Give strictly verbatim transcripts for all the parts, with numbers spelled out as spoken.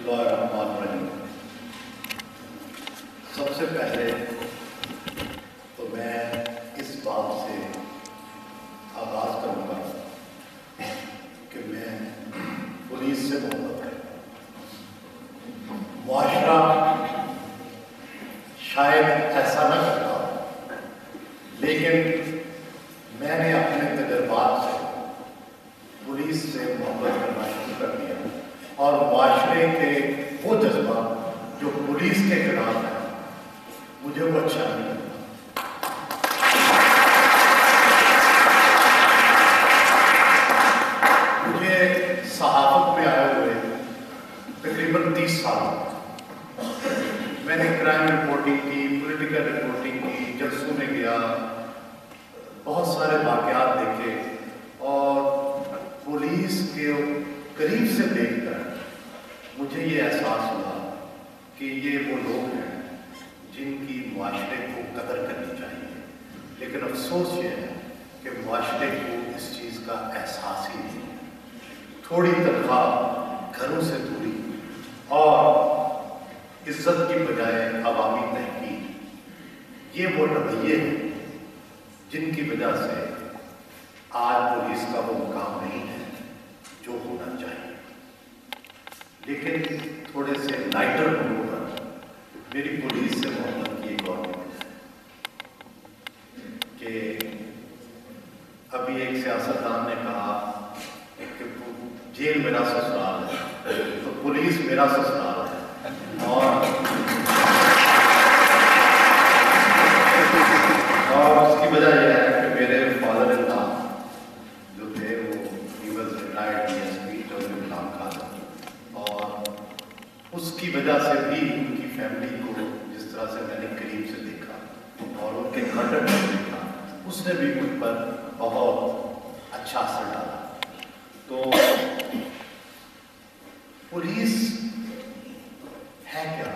اللہ الرحمن الرحیم۔ سب سے پہلے تو میں اس بات سے آغاز کروں گا کہ میں پولیس سے محبت کرتا ہوں۔ معاشرہ شاید ایسا نہ کرتا، لیکن میں نے اپنے تجربات سے پولیس سے محبت کرنا شروع کر دیا، اور معاشرے کے وہ جذبہ جو پولیس کے خلاف ہے مجھے وہ اچھا نہیں لگتا۔ مجھے صحافت میں آئے ہوئے تقریباً تیس سال میں نے کرائم رپورٹنگ کی، پولیٹیکل رپورٹنگ کی، جلسوں میں گیا، بہت سارے واقعات دیکھے، اور پولیس کے قریب سے دیکھ کر مجھے یہ احساس ہوا کہ یہ وہ لوگ ہیں جن کی معاشرے کو قدر کرنی چاہیے، لیکن افسوس یہ ہے کہ معاشرے کو اس چیز کا احساس ہی نہیں ہے۔ تھوڑی تنخواہ، گھروں سے دوری اور عزت کی بجائے عوامی تحقیق، یہ وہ رویے ہیں جن کی وجہ سے آج پولیس کا وہ مقام نہیں ہے جو ہونا چاہیے۔ لیکن تھوڑے سے لائٹر نوٹ پر میری پولیس سے محبت کی ایک اور وجہ ہے کہ ابھی ایک سیاستدان نے کہا کہ جیل میرا سسرال ہے تو پولیس میرا سسرال ہے، اور اور اس کی وجہ یہ ہے کہ میرے فادر ان لا جو تھے وہ ہی was retired D S P جو غلام خان، اور اس کی وجہ سے بھی ان کی فیملی کو جس طرح سے میں نے قریب سے دیکھا اور ان کے گھر میں دیکھا، اس نے بھی مجھ پر بہت اچھا اثر ڈالا۔ تو پولیس ہے کیا؟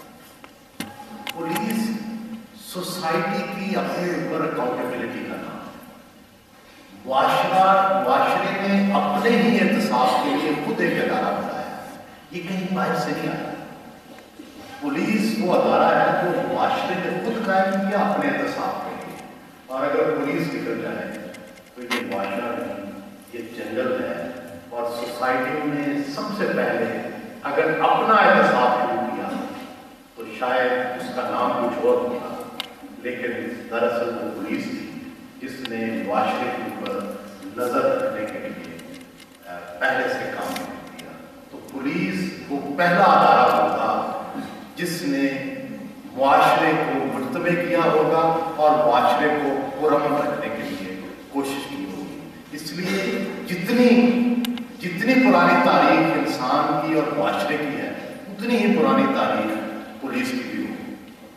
پولیس سوسائٹی کی اپنے اوپر اکاؤنٹیبلٹی کا نام ہے۔ معاشرہ معاشرے نے اپنے ہی احتساب کے لیے خود ایک ادارہ بنایا ہے، یہ کہیں باہر سے نہیں آیا۔ پولیس وہ ادارہ ہے جو معاشرے نے خود قائم کیا اپنے احتساب کے لیے، اور اگر پولیس نکل جائے تو یہ معاشرہ نہیں، یہ جنگل ہے۔ اور سوسائٹی نے سب سے پہلے اگر اپنا احتساب شروع کیا تو شاید اس کا نام کچھ اور ہوگا، لیکن دراصل وہ پولیس تھی جس نے معاشرے کے اوپر نظر رکھنے کے لیے پہلے سے کام کیا۔ تو پولیس وہ پہلا ادارہ ہوگا جس نے معاشرے کو مجتمع کیا ہوگا اور معاشرے کو پرامن رکھنے کے لیے کوشش کی ہوگی۔ اس لیے جتنی جتنی پرانی تاریخ انسان کی اور معاشرے کی ہے، اتنی ہی پرانی تاریخ پولیس کی بھی ہوگی۔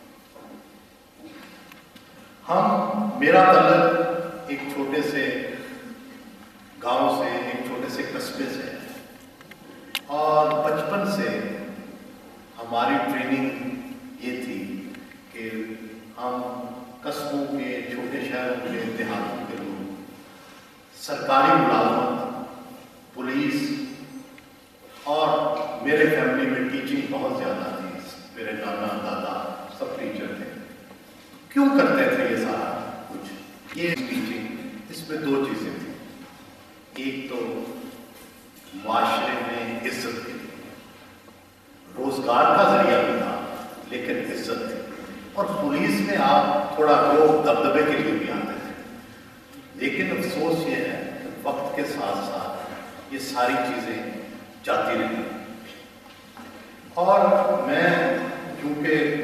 ہم میرا تعلق ایک چھوٹے سے گاؤں سے، ایک چھوٹے سے قصبے سے ہے، اور بچپن سے ہماری ٹریننگ یہ تھی کہ ہم قصبوں کے، چھوٹے شہروں کے، دیہاتوں کے لوگ سرکاری ملازمت، پولیس، اور میرے فیملی میں ٹیچنگ بہت زیادہ تھی، میرے نانا دادا سب ٹیچر تھے۔ کیوں کرتے تھے یہ سارا کچھ؟ یہ ٹیچنگ، اس میں دو چیزیں تھیں، ایک تو معاشرے میں عزت کی تھی، روزگار کا ذریعہ بھی تھا لیکن عزت تھی، اور پولیس میں آپ تھوڑا روب دبدبے کے لیے بھی آتے تھے۔ لیکن افسوس یہ ہے کہ وقت کے ساتھ ساتھ یہ ساری چیزیں جاتی رہی، اور میں چونکہ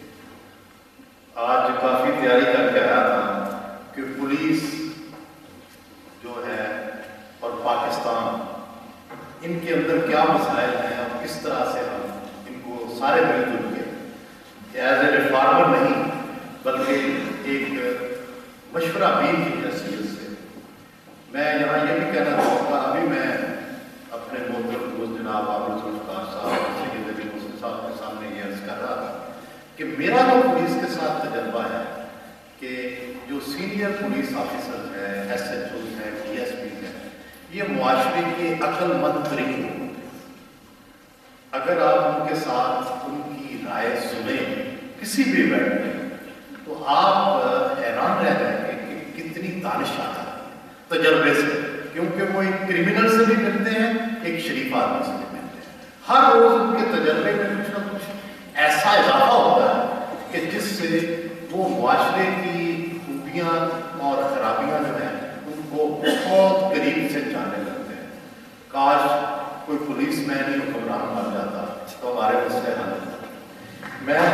آج کافی تیاری کر کے آیا تھا کہ پولیس جو ہے اور پاکستان، ان کے اندر کیا مسائل ہیں اور کس طرح سے ہم ان کو سارے مل جل کے ایز اے ریفارمر نہیں بلکہ ایک مشورہ بھی کی حیثیت سے میں یہاں یہ بھی کہنا چاہوں گا۔ ابھی میں اپنے محترم دوست جناب عابد ذوالفقار صاحب سید علی محسن صاحب کے سامنے یہ عرض کر رہا تھا کہ میرا جو پولیس کے ساتھ تجربہ ہے کہ جو سینئر پولیس آفیسر ہیں، ایس ایچ اوز ہیں، ڈی ایس پی ہیں، یہ معاشرے کے عقل مند ترین لوگ ہوتے ہیں۔ اگر آپ ان کے ساتھ ان کی رائے سنیں کسی بھی ایونٹ میں تو آپ حیران رہ جائیں گے کہ کتنی دانش آتا ہے تجربے سے، کیونکہ وہ ایک کرمنل سے بھی ملتے ہیں، ایک شریف آدمی سے بھی ملتے ہیں. ہر روز ان کے تجربے میں کچھ نہ کچھ ایسا اضافہ ہوتا ہے کہ جس سے وہ معاشرے کی خوبیاں اور خرابیاں جو ہیں ان کو بہت قریب سے جاننے لگتے ہیں. کاش کوئی پولیس مین ہی حکمران بن جاتا تو ہمارے مسئلے حل ہوتے. میں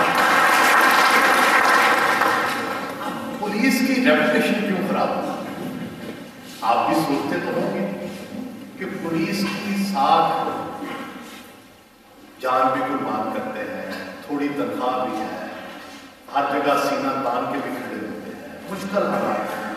پولیس کی ریپوٹیشن کیوں خراب ہوتی ہے؟ آپ بھی سوچتے تو ہوں گے کہ پولیس کی ساتھ جان بھی قربان کرتے ہیں، تھوڑی تنخواہ بھی ہے، ہر جگہ سینہ تان کے بھی کھڑے ہوتے ہیں، مشکل حالات ہیں.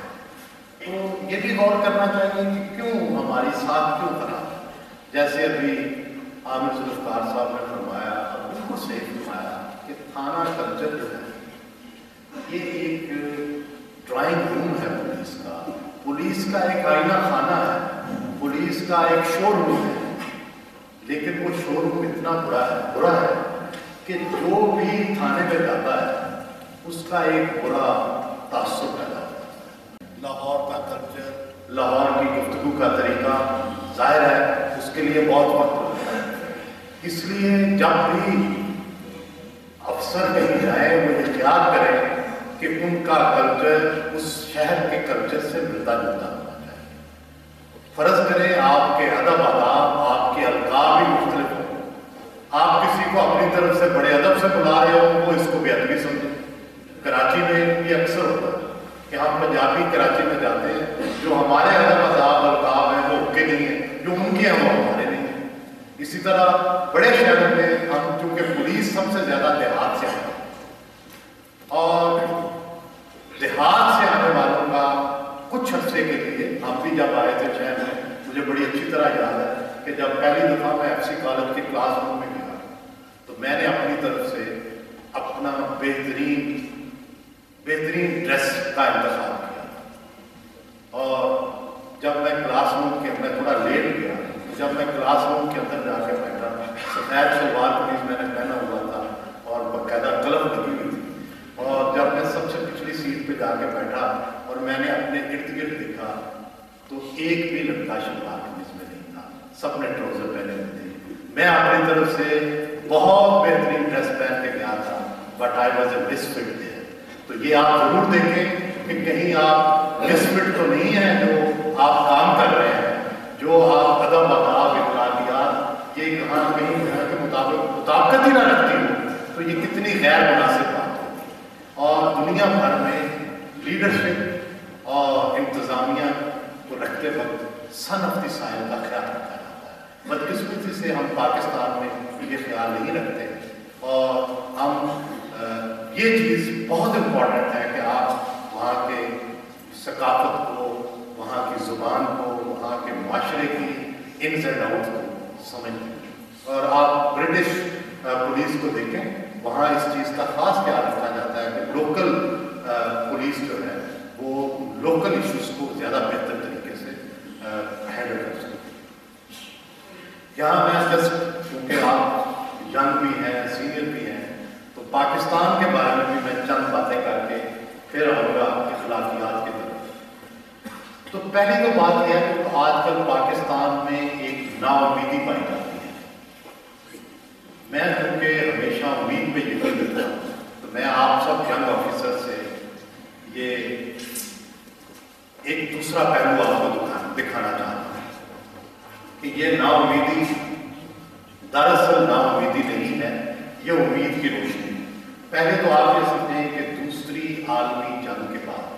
تو یہ بھی غور کرنا چاہیے کہ کیوں ہماری ساتھ کیوں خراب ہے. جیسے ابھی عامر ذوالفقار صاحب نے فرمایا، اب بالکل صحیح فرمایا کہ تھانہ کلچر جو ہے یہ ایک ڈرائنگ روم ہے پولیس کا، پولیس کا ایک آئینہ خانہ ہے، پولیس کا ایک شو روم ہے. لیکن وہ شو روم اتنا برا ہے برا ہے کہ جو بھی تھانے پہ جاتا ہے اس کا ایک برا تاثر پیدا ہوتا ہے. لاہور کا کلچر، لاہور کی گفتگو کا طریقہ ظاہر ہے اس کے لیے بہت وقت لگتا ہے. اس لیے جب بھی افسر کہیں جائے وہ احتیاط کرے کہ ان کا کلچر اس شہر کے کلچر سے ملتا جلتا ہونا چاہیے. فرض کریں آپ کے ادب آداب، آپ کے القاب بھی مختلف ہوں، آپ کسی کو اپنی طرف سے بڑے ادب سے بلا رہے ہو وہ اس کو بے ادبی سمجھے. کراچی میں یہ اکثر ہوتا ہے کہ ہم پنجابی کراچی میں جاتے ہیں، جو ہمارے ادب آداب القاب ہیں وہ کے نہیں ہیں، جو ان کے ہیں وہ ہمارے نہیں ہیں. اسی طرح بڑے شہروں میں ہم چونکہ پولیس سب سے زیادہ دیہات سے آتے ہیں اور دیہات سے آنے والوں کا کچھ عرصے کے لیے ہم بھی جب آئے تھے شہر میں، مجھے بڑی اچھی طرح یاد ہے کہ جب پہلی دفعہ میں ایف سی کالج کے کلاس روم میں گیا تو میں نے اپنی طرف سے اپنا بہترین بہترین ڈریس کا انتخاب کیا اور جب میں کلاس روم کے میں تھوڑا لیٹ گیا، جب میں کلاس روم کے اندر جا کے بیٹھا، سفید شلوار قمیض میں نے پہنا ہوا تھا اور باقاعدہ قلم لگی ہوئی تھی، اور جب میں سب سے پچھلی سیٹ پہ جا کے بیٹھا اور میں نے اپنے ارد گرد دیکھا تو ایک بھی لڑکا شلوار قمیض میں نہیں تھا، سب نے ٹراؤزر پہنے ہوئے تھے. میں اپنی طرف سے بہت بہترین ڈریس پہن کے گیا تھا but I was a misfit there. تو یہ آپ ضرور دیکھیں کہ کہیں آپ مس فٹ تو نہیں ہیں جو آپ کام کر رہے ہیں، جو آپ ادب آداب اخلاقیات یہ کہاں کہیں کے مطابق مطابقت ہی نہ رکھتی ہو تو یہ کتنی غیر مناسب بات ہوگی. اور دنیا بھر میں لیڈرشپ اور انتظامیہ کو رکھتے وقت سن آف دی سائن کا خیال رکھا جاتا ہے. بدقسمتی سے ہم پاکستان میں یہ خیال نہیں رکھتے اور ہم یہ چیز بہت امپورٹنٹ ہے کہ آپ وہاں کے ثقافت کو، وہاں کی زبان کو، وہاں کے معاشرے کی انز اینڈ آؤٹ کو سمجھیں. اور آپ برٹش پولیس کو دیکھیں، وہاں اس چیز کا خاص خیال رکھا جاتا ہے کہ لوکل پولیس جو ہے وہ لوکل ایشوز کو زیادہ بہتر طریقے سے ہینڈل کر سکتے. یہاں میں جسٹ کیونکہ آپ ینگ بھی ہیں، سینئر بھی ہیں، تو پاکستان کے بارے میں بھی میں چند باتیں کر کے پھر آؤں گا اخلاقیات کی طرف. تو پہلی تو بات یہ ہے کہ آج کل پاکستان میں ایک نا امیدی پائی جاتی ہے. میں کیونکہ ہمیشہ امید پہ یقین رکھتا ہوں تو میں آپ سب ینگ آفیسر سے یہ ایک دوسرا پہلو آپ کو دکھانا چاہتا ہوں کہ یہ نا امیدی دراصل نا امیدی نہیں ہے، یہ امید کی روشنی. پہلے تو آپ یہ سمجھیں کہ دوسری عالمی جنگ کے بعد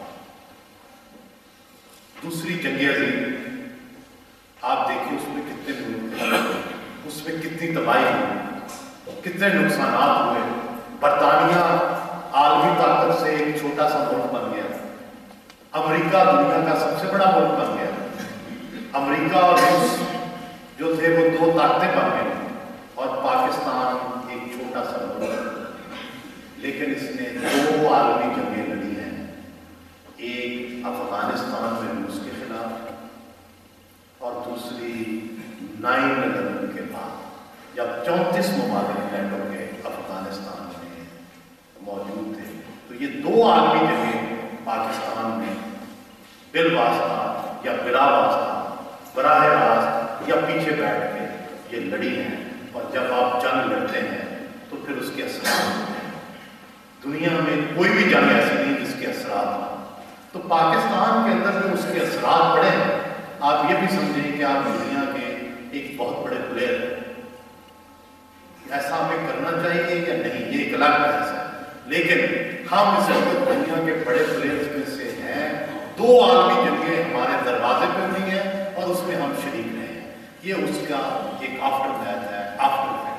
دوسری جنگ عظیم آپ دیکھیں اس میں کتنے ملک، اس میں کتنی تباہی ہوئی، کتنے نقصانات ہوئے. برطانیہ عالمی طاقت سے ایک چھوٹا سا ملک بن گیا، امریکہ دنیا کا سب سے بڑا ملک بن گیا. امریکہ اور روس جو تھے وہ دو طاقتیں بن گئے اور پاکستان ایک چھوٹا سا ملک. لیکن اس نے دو عالمی جنگیں لڑی ہیں، ایک افغانستان میں روس کے خلاف اور دوسری نائن الیون کے بعد جب चौंतीस ममालिक नेटो के अफगानिस्तान में मौजूद थे। तो ये दो आलमी जंगें पाकिस्तान में बिलवास्ता या बिला वास्ता, बराह रास्त या पीछे बैठ के ये लड़ी हैं, और जब आप जंग लड़ते हैं तो फिर उसके असरात होते हैं। दुनिया में कोई भी जंग ऐसी नहीं जिसके असरात ना, तो पाकिस्तान के अंदर जो उसके असरात पड़े हैं, आप ये भी समझें कि आप दुनिया के एक बहुत बड़े प्लेयर हैं। ऐसा हमें करना चाहिए या नहीं, ये एक अलग बहस है, लेकिन हम इस वक्त दुनिया के बड़े प्लेयर्स में से हैं। दो आलमी जंगें हमारे दरवाजे पर हुई हैं और उसमें हम शरीक रहे हैं। ये उसका एक आफ्टर मैथ है, आफ्टर